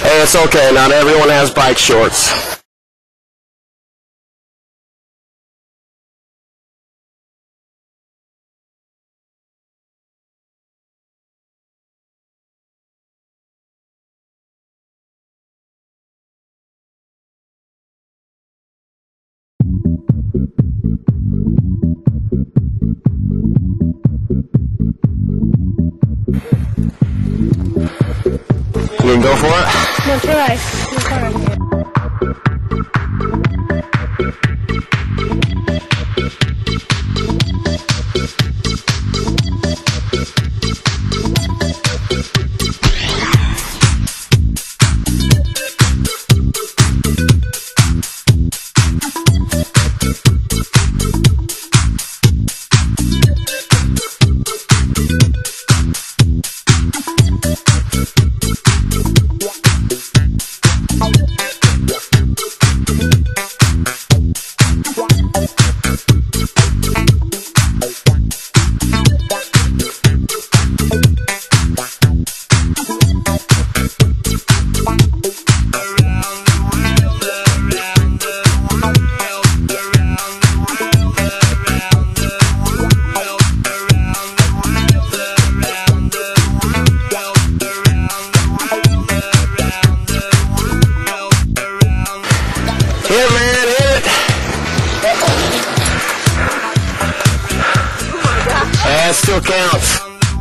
Hey, it's okay. Not everyone has bike shorts. You can go for it? No, try. No, try. Hit, man, hit! That still counts.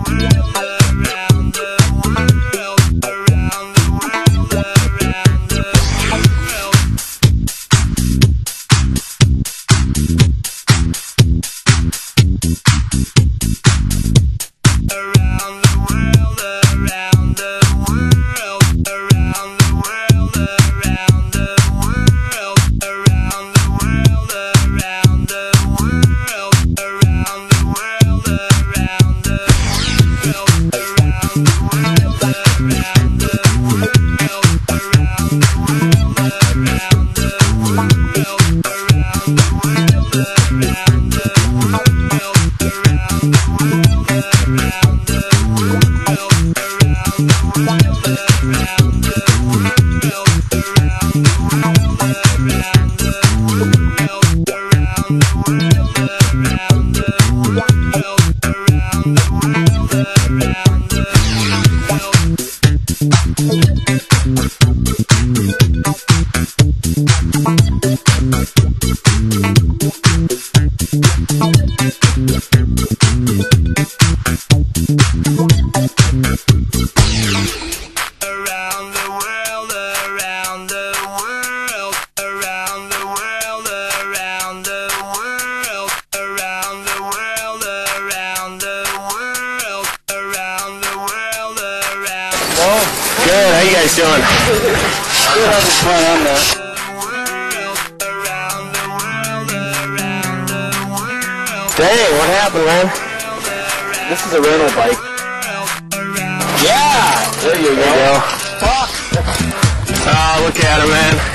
Good, how you guys doing? Still having fun on there. Dang, what happened, man? This is a rental bike. Yeah! There you go. Look at him, man.